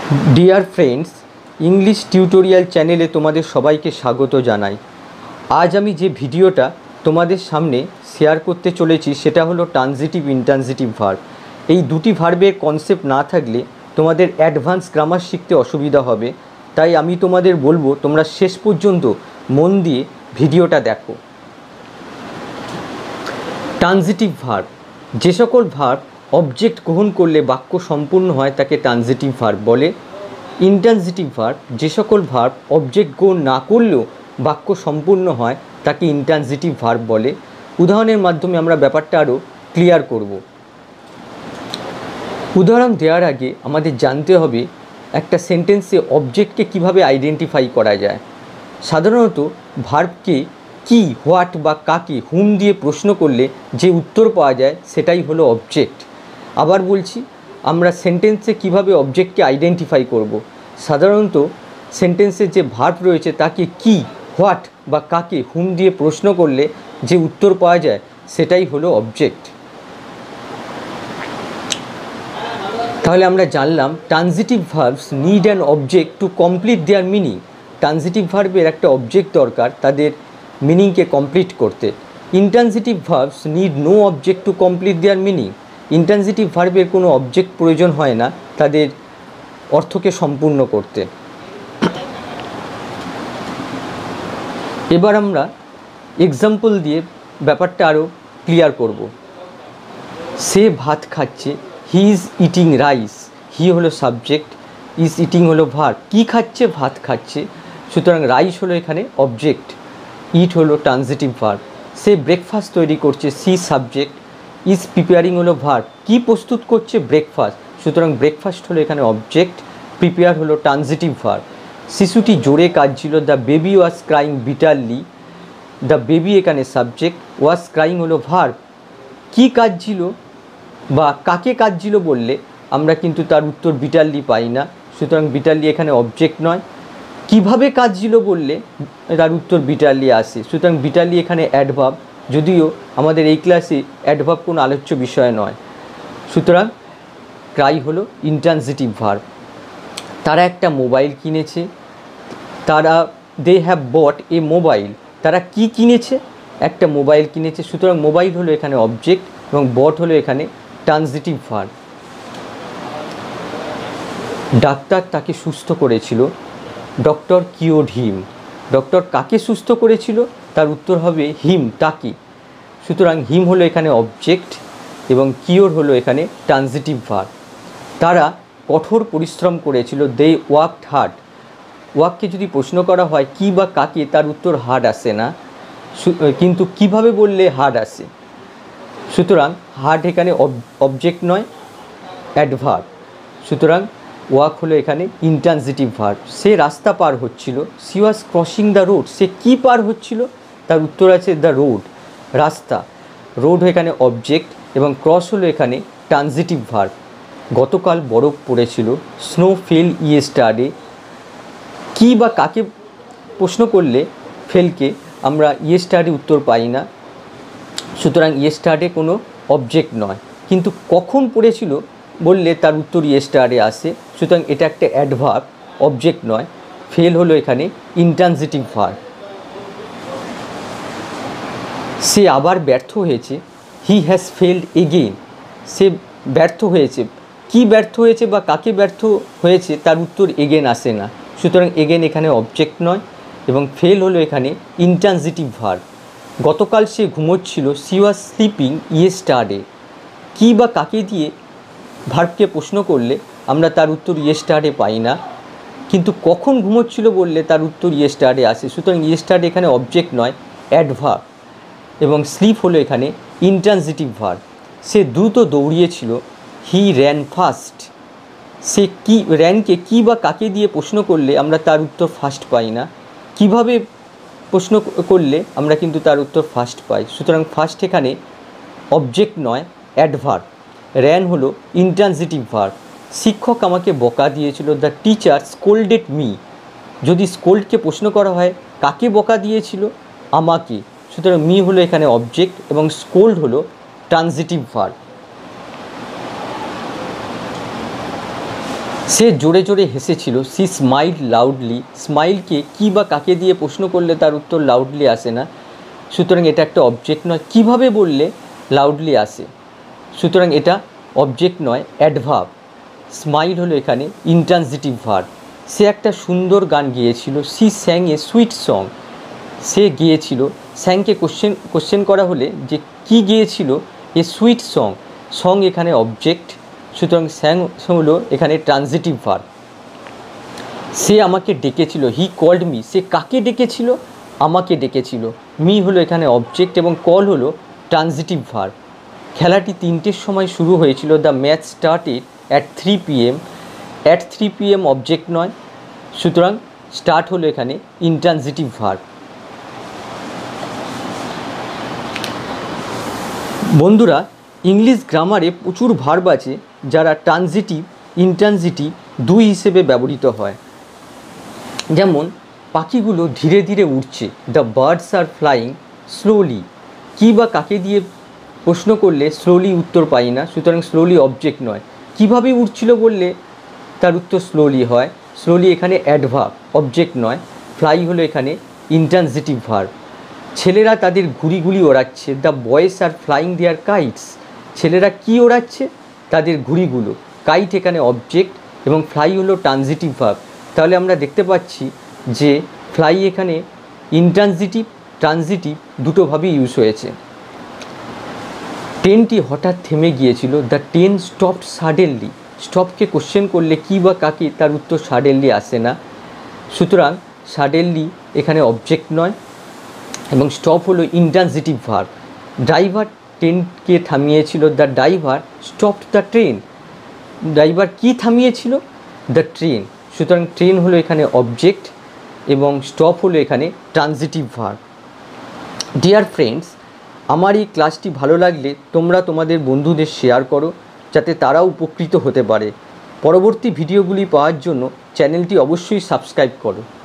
Dear friends, English tutorial চ্যানেলে তোমাদের সবাইকে স্বাগত জানাই। আজ আমি যে ভিডিওটা তোমাদের সামনে শেয়ার করতে চলেছি সেটা হলো ট্রানজিটিভ ইনট্রানজিটিভ ভার্ব। এই দুটি ভার্বের কনসেপ্ট না থাকলে তোমাদের অ্যাডভান্স গ্রামার শিখতে অসুবিধা হবে, তাই আমি তোমাদের বলবো তোমরা শেষ পর্যন্ত মন দিয়ে ভিডিওটা দেখো। ট্রানজিটিভ ভার্ব, যে সকল ভার্ব অবজেক্ট গ্রহণ করলে বাক্য সম্পূর্ণ হয় তাকে ট্রানজিটিভ ভার্ব বলে। ইনট্রানজিটিভ ভার্ব, যে সকল ভার্ব অবজেক্ট গ্রহণ না করলেও বাক্য সম্পূর্ণ হয় তাকে ইনট্রানজিটিভ ভার্ব বলে। উদাহরণের মাধ্যমে আমরা ব্যাপারটা আরও ক্লিয়ার করব। উদাহরণ দেওয়ার আগে আমাদের জানতে হবে একটা সেন্টেন্সে অবজেক্টকে কিভাবে আইডেন্টিফাই করা যায়। সাধারণত ভার্বকে কি, হোয়াট বা কাকে, হুম দিয়ে প্রশ্ন করলে যে উত্তর পাওয়া যায় সেটাই হলো অবজেক্ট। আবার বলছি, আমরা সেন্টেন্সে কিভাবে অবজেক্টকে আইডেন্টিফাই করব। সাধারণত সেন্টেন্সে যে ভার্ব রয়েছে তাকে কি, হোয়াট বা কাকে, হুম দিয়ে প্রশ্ন করলে যে উত্তর পাওয়া যায় সেটাই হলো অবজেক্ট। তাহলে আমরা জানলাম transitive verbs need an object to complete their meaning. Transitive ভার্বের একটা অবজেক্ট দরকার তাদের মিনিংকে কমপ্লিট করতে। Intransitive verbs need no object to complete their meaning. Intransitive ভার্বের কোনো অবজেক্ট প্রয়োজন হয় না তাদের অর্থকে সম্পূর্ণ করতে। এবার আমরা এক্সাম্পল দিয়ে ব্যাপারটা আরও ক্লিয়ার করব। সে ভাত খাচ্ছে, he is eating rice. He হলো সাবজেক্ট, ইজ ইটিং হলো ভার্ব। কি খাচ্ছে? ভাত খাচ্ছে। সুতরাং রাইস হলো এখানে অবজেক্ট, ইট হলো ট্রানজিটিভ ভার্ব। সে ব্রেকফাস্ট তৈরি করছে, সি সাবজেক্ট, ইজ প্রিপেয়ারিং হলো ভার্ব। কি প্রস্তুত করছে? ব্রেকফাস্ট। সুতরাং ব্রেকফাস্ট হলো এখানে অবজেক্ট, প্রিপেয়ার হলো ট্রানজিটিভ ভার্ব। শিশুটি জোরে কাঁদছিল, the baby was crying bitterly. The baby এখানে সাবজেক্ট, ওয়াজ ক্রাইং হলো ভার্ব। কি কাঁদছিল বা কাকে কাঁদছিল বললে আমরা কিন্তু তার উত্তর বিটারলি পাই না, সুতরাং বিটারলি এখানে অবজেক্ট নয়। কিভাবে কাঁদছিল বললে তার উত্তর বিটারলি আসে, সুতরাং বিটারলি এখানে অ্যাডভার্ব, যদিও আমাদের এই ক্লাসে অ্যাডভার্ব কোনো আলোচ্য বিষয় নয়। সুতরাং ক্রাই হলো ইনট্রানজিটিভ ভার্ব। তারা একটা মোবাইল কিনেছে, they have bought A mobile. তারা কি কিনেছে? একটা মোবাইল কিনেছে, সুতরাং মোবাইল হলো এখানে অবজেক্ট এবং বট হলো এখানে ট্রানজিটিভ ভার্ব। ডাক্তার তাকে সুস্থ করেছিল, ডক্টর কিওরড হিম। ডক্টর কাকে সুস্থ করেছিল? তার উত্তর হবে হিম, তাকে। সুতরাং হিম হলো এখানে অবজেক্ট এবং কিওর হলো এখানে ট্রানজিটিভ ভার্ব। তারা কঠোর পরিশ্রম করেছিল, দে ওয়ার্কড হার্ড। ওয়ার্ককে যদি প্রশ্ন করা হয় কি বা কাকে, তার উত্তর হার্ড আসে না, কিন্তু কিভাবে বললে হার্ড আসে। সুতরাং হার্ড এখানে অবজেক্ট নয়, অ্যাডভার্ব। সুতরাং ওয়ার্ক হলো এখানে ইনট্রানজিটিভ ভার্ব। সে রাস্তা পার হচ্ছিল, she was crossing the road. সে কি পার হচ্ছিল? তার উত্তর আছে দ্য রোড, রাস্তা। রোড এখানে অবজেক্ট এবং ক্রস হলো এখানে ট্রানজিটিভ ভার্ব। গতকাল বরফ পড়েছিল, স্নো ফেল ইয়েস্টারডে। কি বা কাকে প্রশ্ন করলে ফেলকে আমরা ইয়েস্টারডে উত্তর পাই না, সুতরাং ইয়েস্টারডে কোনো অবজেক্ট নয়। কিন্তু কখন পড়েছিল বললে তার উত্তর ইয়েস্টারডে আসে, সুতরাং এটা একটা অ্যাডভার্ব, অবজেক্ট নয়। ফেল হলো এখানে ইনট্রানজিটিভ ভার্ব। সে আবার ব্যর্থ হয়েছে, হি হ্যাজ ফেলড এগেইন। সে ব্যর্থ হয়েছে, কি ব্যর্থ হয়েছে বা কাকে ব্যর্থ হয়েছে তার উত্তর এগেন আসে না, সুতরাং এগেন এখানে অবজেক্ট নয় এবং ফেল হলো এখানে ইনট্রানজিটিভ ভার্ব। গতকাল সে ঘুমোচ্ছিল, সি ওয়াজ স্লিপিং ইয়েস্টারডে। কি বা কাকে দিয়ে ভার্বকে প্রশ্ন করলে আমরা তার উত্তর ইয়েস্টারডে পাই না, কিন্তু কখন ঘুমোচ্ছিল বললে তার উত্তর ইয়েস্টারডে আসে, সুতরাং ইয়েস্টারডে এখানে অবজেক্ট নয়, অ্যাডভার্ব এবং স্লিপ হলো এখানে ইনট্রানজিটিভ ভার্ব। সে দ্রুত দৌড়িয়েছিল, হি র্যান ফাস্ট। সে কি, র্যানকে কি বা কাকে দিয়ে প্রশ্ন করলে আমরা তার উত্তর ফার্স্ট পাই না, কিভাবে প্রশ্ন করলে আমরা কিন্তু তার উত্তর ফার্স্ট পাই, সুতরাং ফার্স্ট এখানে অবজেক্ট নয়, অ্যাডভার্ব। র্যান হলো ইনট্রানজিটিভ ভার্ব। শিক্ষক আমাকে বকা দিয়েছিল, দ্য টিচার স্কোল্ডেড মি। যদি স্কোল্ডকে প্রশ্ন করা হয় কাকে বকা দিয়েছিল? আমাকে, সুতরাং মি হলো এখানে অবজেক্ট এবং স্কোল্ড হলো ট্রানজিটিভ ভার্ব। সে জোরে জোরে হেসেছিল, সি স্মাইল লাউডলি। স্মাইলকে কী বা কাকে দিয়ে প্রশ্ন করলে তার উত্তর লাউডলি আসে না, সুতরাং এটা একটা অবজেক্ট নয়। কিভাবে বললে লাউডলি আসে, সুতরাং এটা অবজেক্ট নয়, অ্যাডভার্ব। স্মাইল হলো এখানে ইন্ট্রানজিটিভ ভার্ব। সে একটা সুন্দর গান গেয়েছিল, she sang a sweet song. সে গিয়েছিল, স্যাংকে কোশ্চেন করা হলে যে কি গিয়েছিল, এ সুইট সং। সং এখানে অবজেক্ট, সুতরাং স্যাং হলো এখানে ট্রানজিটিভ ভার্ব। সে আমাকে ডেকেছিল, হি কল্ড মি। সে কাকে ডেকেছিল, আমাকে ডেকেছিল। মি হলো এখানে অবজেক্ট এবং কল হলো ট্রানজিটিভ ভার্ব। খেলাটি 3টের সময় শুরু হয়েছিল, the match started at 3 PM। At 3 PM object নয়, সুতরাং স্টার্ট হলো এখানে ইন্ট্রানজিটিভ ভার্ব। বন্ধুরা, ইংলিশ গ্রামারে প্রচুর ভার্ব আছে যারা ট্রানজিটিভ, ইন্ট্রানজিটিভ দুই হিসেবে ব্যবহৃত হয়। যেমন পাখিগুলো ধীরে ধীরে উড়ছে, the birds are flying slowly. কী বা কাকে দিয়ে প্রশ্ন করলে স্লোলি উত্তর পাই না, সুতরাং স্লোলি অবজেক্ট নয়। কিভাবে উড়ছিল বললে তার উত্তর স্লোলি হয়, স্লোলি এখানে অ্যাডভার্ব, অবজেক্ট নয়। ফ্লাই হলো এখানে ইন্ট্রানজিটিভ ভার্ব। ছেলেরা তাদের ঘুড়িগুলি ওড়াচ্ছে, the boys are flying their kites. ছেলেরা কি ওড়াচ্ছে, তাদের ঘুড়িগুলো। কাইট এখানে অবজেক্ট এবং ফ্লাই হলো ট্রানজিটিভ ভার্ব। তাহলে আমরা দেখতে পাচ্ছি যে ফ্লাই এখানে ইন্ট্রানজিটিভ, ট্রানজিটিভ দুটোভাবেই ইউজ হয়েছে। ট্রেনটি হঠাৎ থেমে গিয়েছিল, দ্য ট্রেন স্টপড সাডেনলি। স্টপকে কোশ্চেন করলে কী বা কাকে, তার উত্তর সাডেনলি আসে না, সুতরাং সাডেনলি এখানে অবজেক্ট নয় এবং স্টপ হলো ইন্ট্রানজিটিভ ভার্ব। ড্রাইভার ট্রেনকে থামিয়েছিল, the driver stopped the train. Driver কি থামিয়েছিল, দ্য ট্রেন, সুতরাং ট্রেন হলো এখানে অবজেক্ট এবং স্টপ হলো এখানে ট্রানজিটিভ ভার্ব। ডিয়ার ফ্রেন্ডস, আমার এই ক্লাসটি ভালো লাগলে তোমরা তোমাদের বন্ধুদের শেয়ার করো যাতে তারাও উপকৃত হতে পারে। পরবর্তী ভিডিওগুলি পাওয়ার জন্য চ্যানেলটি অবশ্যই সাবস্ক্রাইব করো।